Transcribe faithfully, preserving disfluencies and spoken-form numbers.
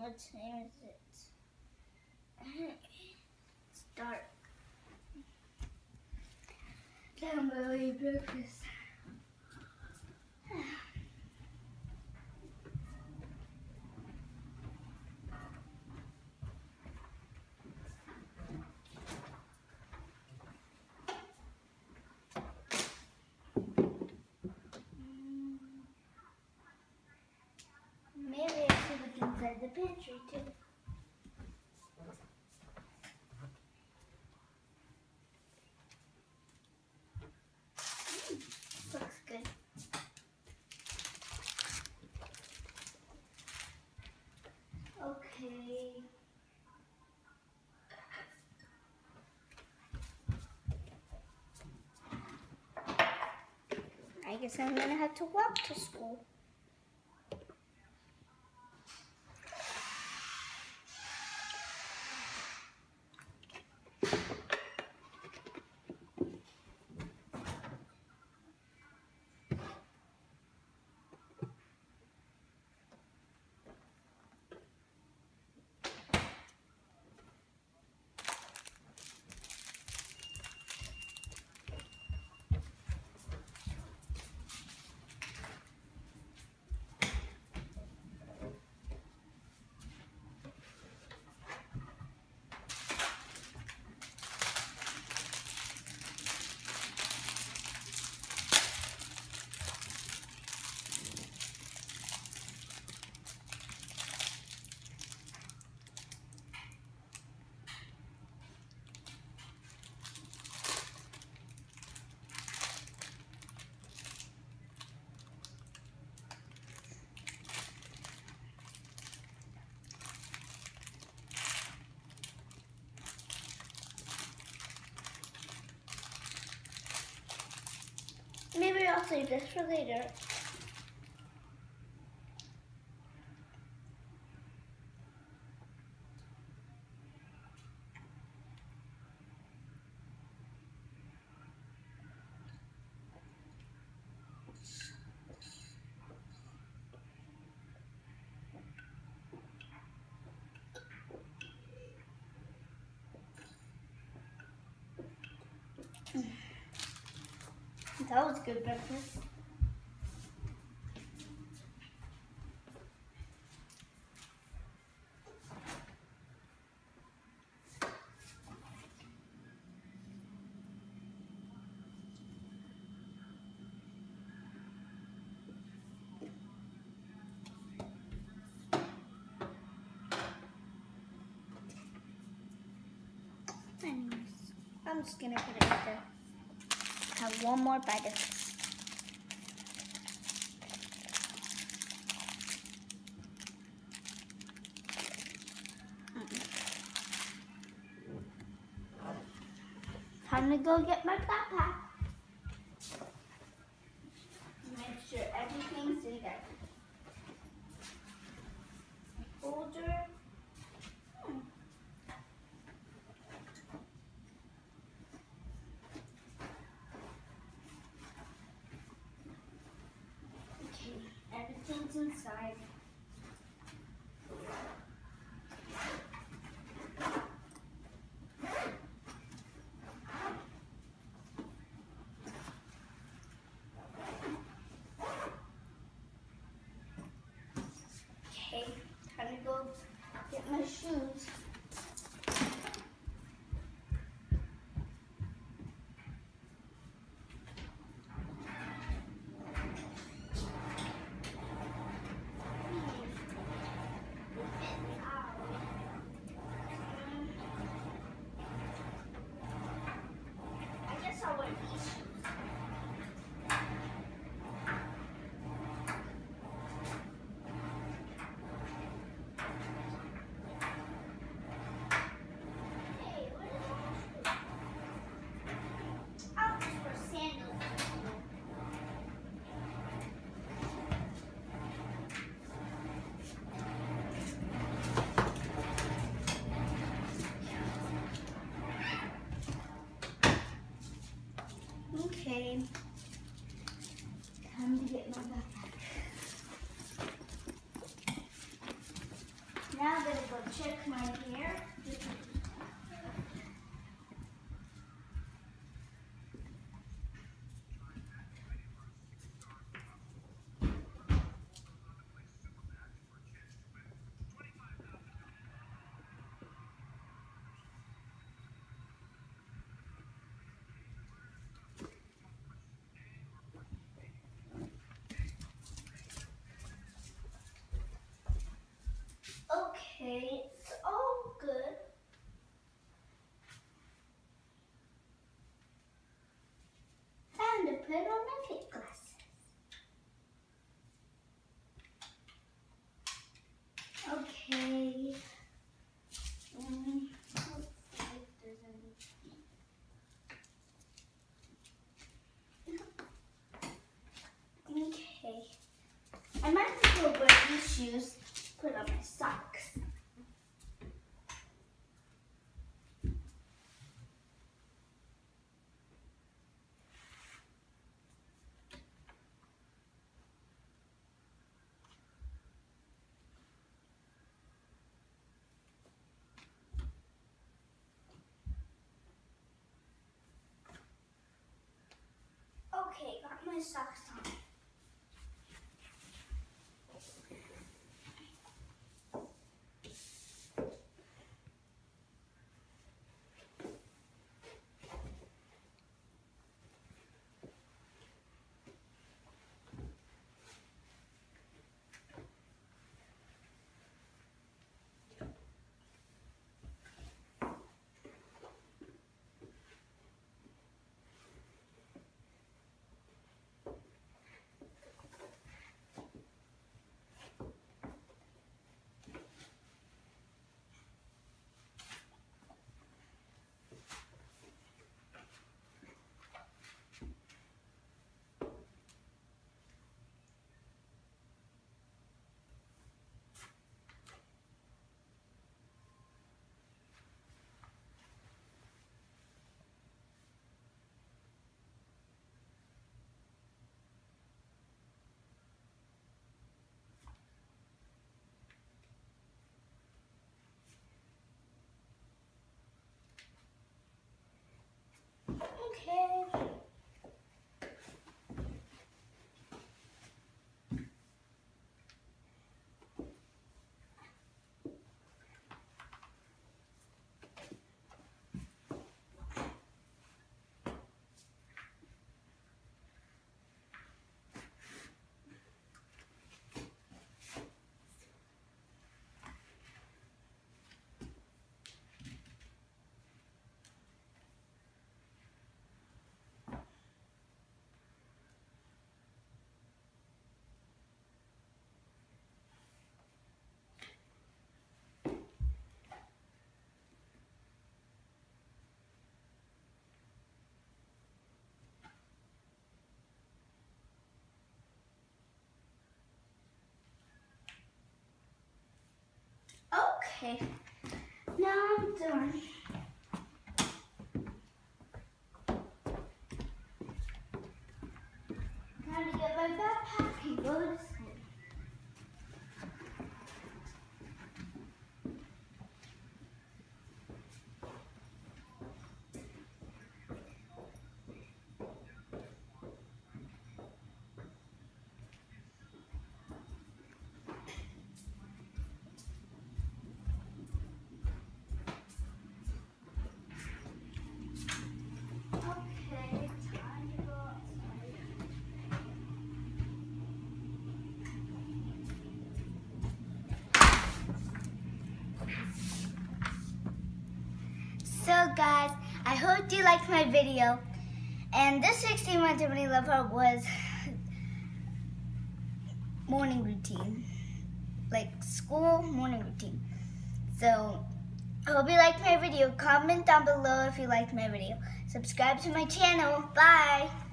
What time is it? It's dark. Can't really eat breakfast. Maybe I should look inside the pantry too. Mm, looks good. Okay. I guess I'm gonna have to walk to school. Maybe I'll save this for later. That was good breakfast. Anyways, I'm just gonna put it right there. Have one more bite of this. Time to go get my backpack. Make sure everything's in there. Folder. Hmm. Okay, everything's inside. Okay, time to go get my shoes. I guess I'll wear these shoes. Okay, time to get my backpack. Now Okay, it's all good. And to put on my lip glasses. Okay. Um, let's see if there's any. Okay. I might as well wear these shoes, put on my socks. Okay, got my socks on. Okay. Okay, now I'm done. Time to get my backpack and go to school. So guys, I hope you liked my video. And this sixteen month Tiffany Lover was morning routine. Like school morning routine. So I hope you liked my video. Comment down below if you liked my video. Subscribe to my channel. Bye.